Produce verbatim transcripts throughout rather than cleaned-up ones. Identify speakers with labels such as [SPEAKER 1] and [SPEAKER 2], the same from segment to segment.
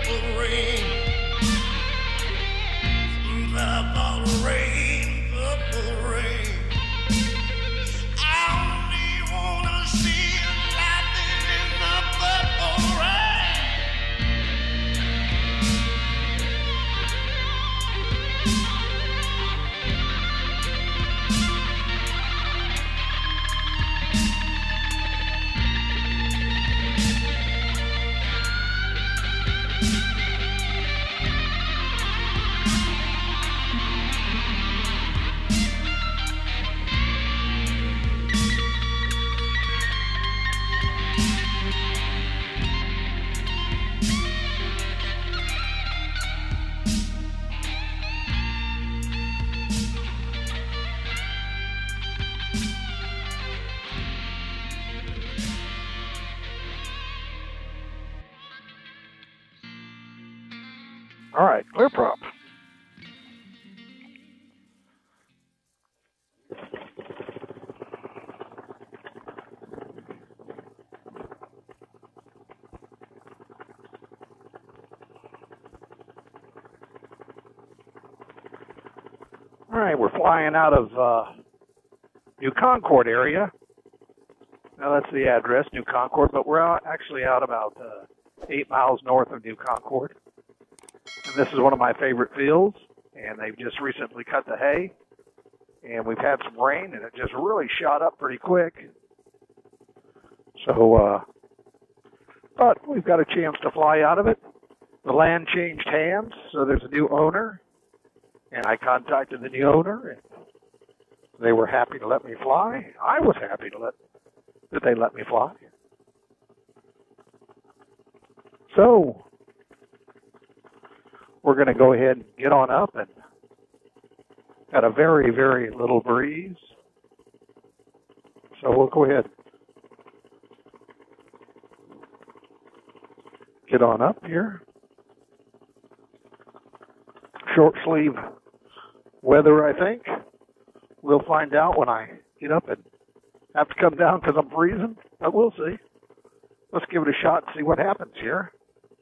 [SPEAKER 1] purple rain. Purple rain, purple rain. I only wanna see you laughing in the purple rain.
[SPEAKER 2] All right, clear prop. All right, we're flying out of uh, New Concord area. Now that's the address, New Concord, but we're out, actually out about uh, eight miles north of New Concord. And this is one of my favorite fields, and they've just recently cut the hay, and we've had some rain, and it just really shot up pretty quick. So, uh, but we've got a chance to fly out of it. The land changed hands, so there's a new owner, and I contacted the new owner, and they were happy to let me fly. I was happy to let that they let me fly. So we're going to go ahead and get on up, and got a very, very little breeze. So we'll go ahead get on up here. Short sleeve weather, I think. We'll find out when I get up and have to come down because I'm freezing, but we'll see. Let's give it a shot and see what happens here.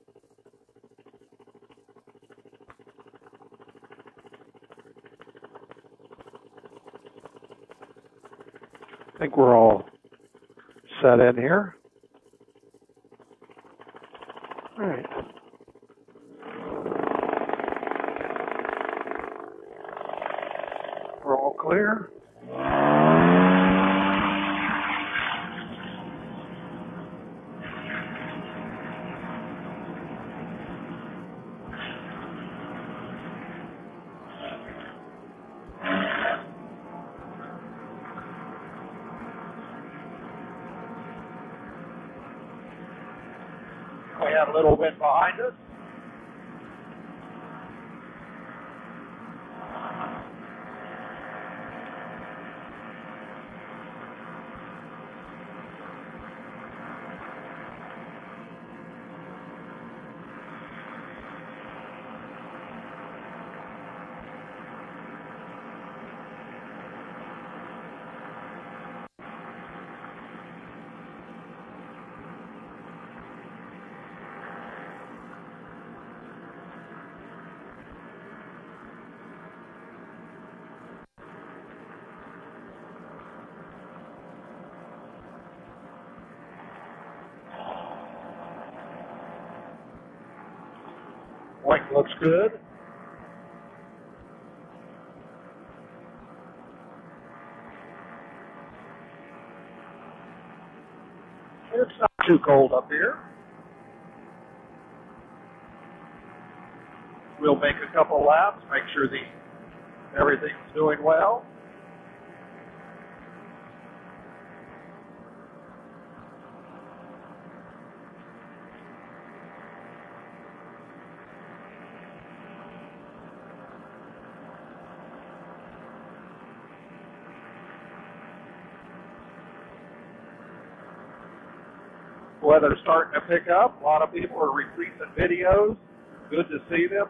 [SPEAKER 2] I think we're all set in here. All right. We're all clear. We have a little wind behind us. White looks good. It's not too cold up here. We'll make a couple laps, make sure the everything's doing well. Weather's starting to pick up. A lot of people are retweeting videos. Good to see them.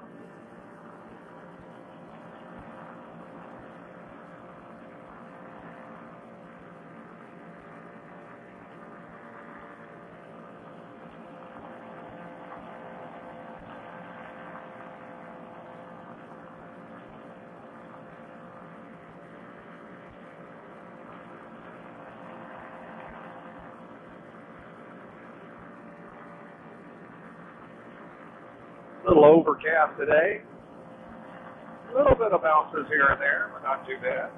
[SPEAKER 2] A little overcast today. A little bit of bounces here and there, but not too bad.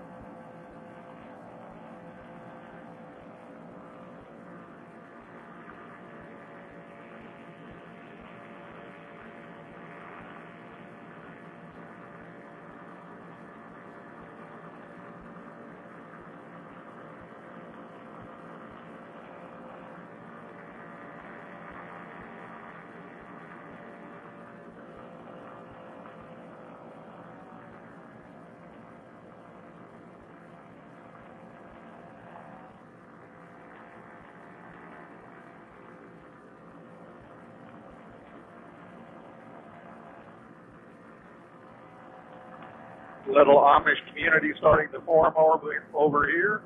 [SPEAKER 2] Little Amish community starting to form over, over here.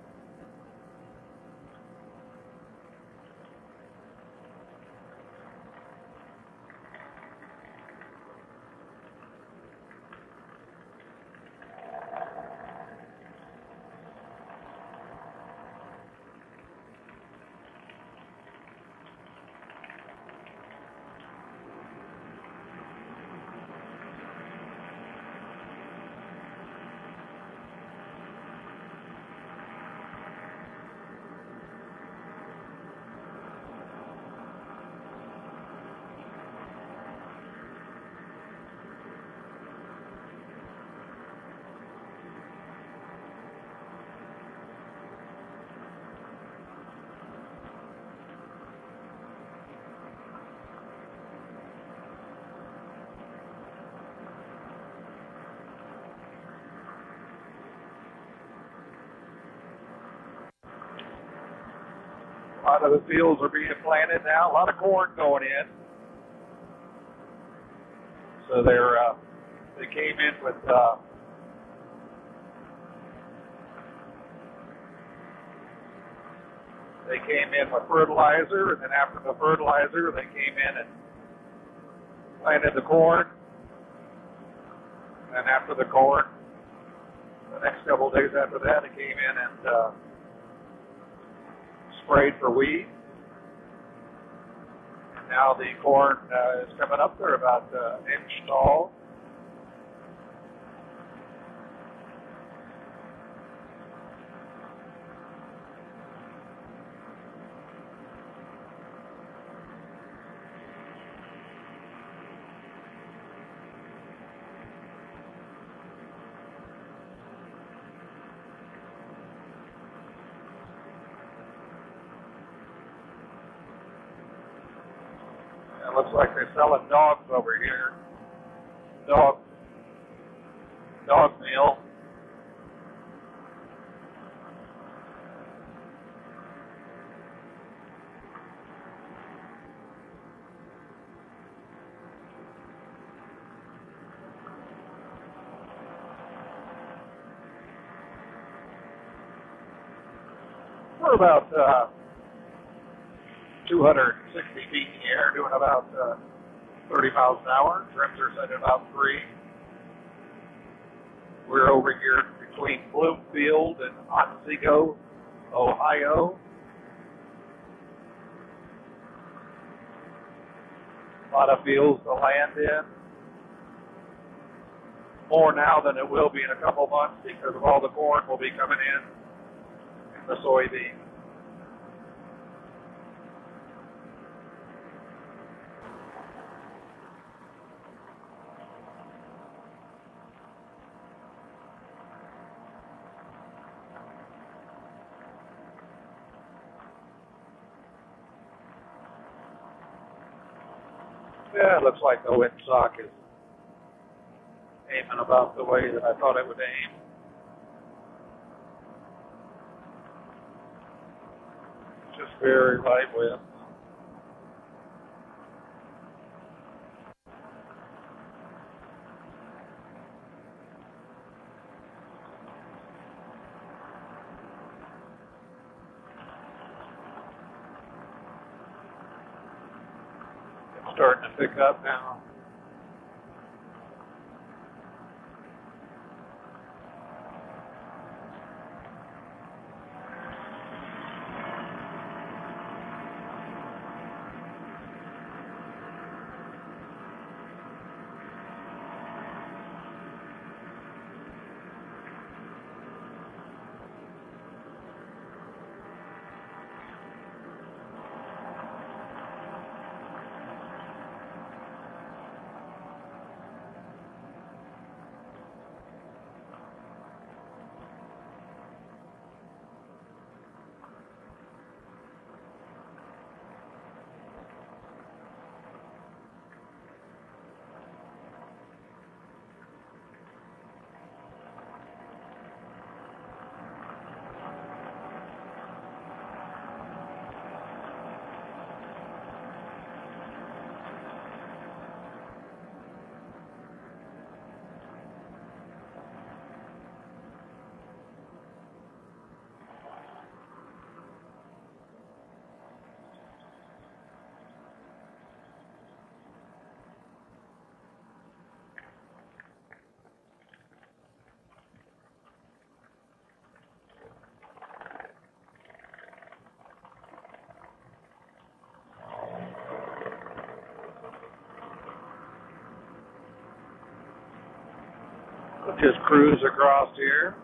[SPEAKER 2] A lot of the fields are being planted now. A lot of corn going in. So they're uh, they came in with uh, they came in with fertilizer, and then after the fertilizer, they came in and planted the corn. And after the corn, the next couple of days after that, it came in and uh, sprayed for weed. And now the corn uh, is coming up there about uh, an inch tall. It looks like they're selling dogs over here. Dog, dog meal. We're about uh, two hundred sixty feet in the air, doing about uh, thirty miles an hour. Trims are set at about three. We're over here between Bloomfield and Otsego, Ohio. A lot of fields to land in. More now than it will be in a couple months because of all the corn will be coming in and the soybeans. Yeah, it looks like the windsock is aiming about the way that I thought it would aim. Just very light wind. Starting to pick up now. Just cruise across here.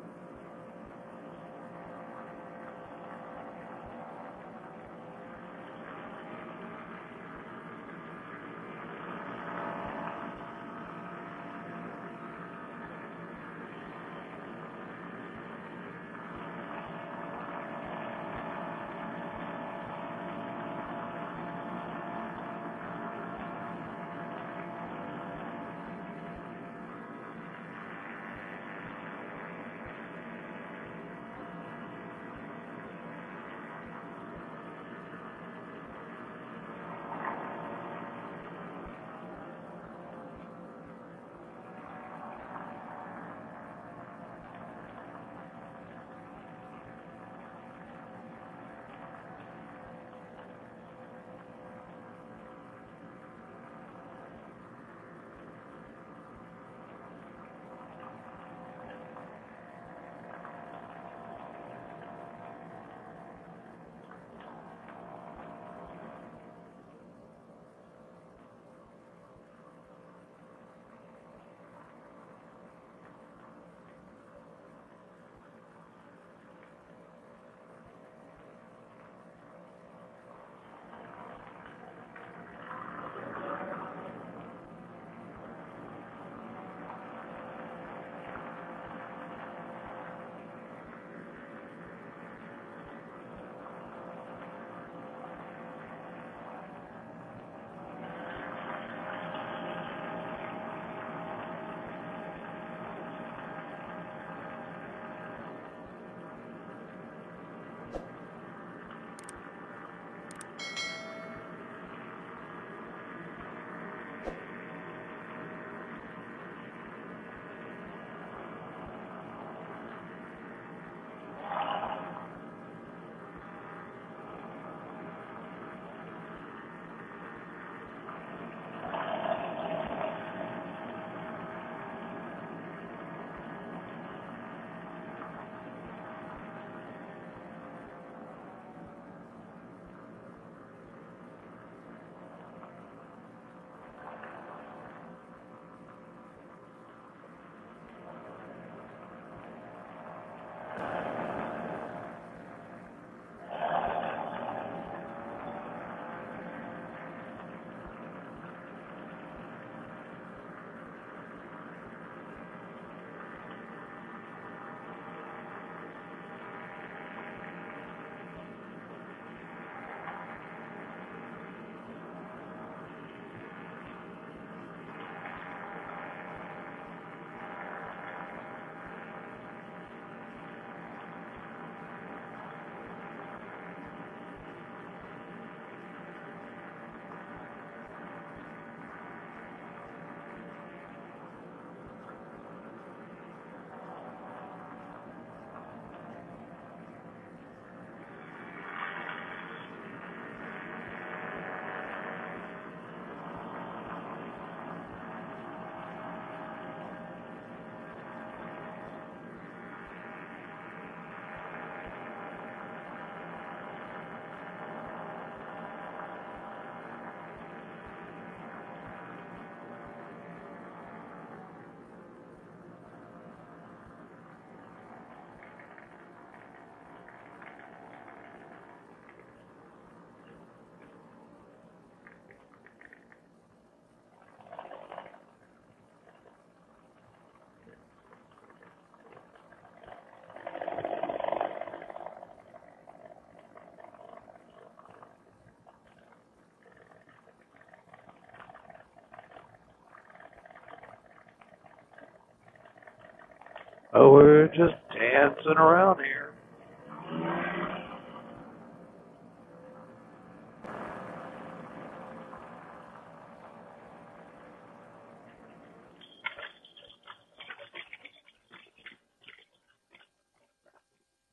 [SPEAKER 2] Oh, we're just dancing around here.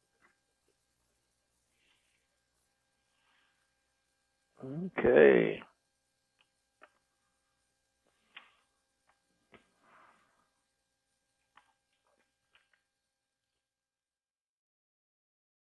[SPEAKER 2] Okay.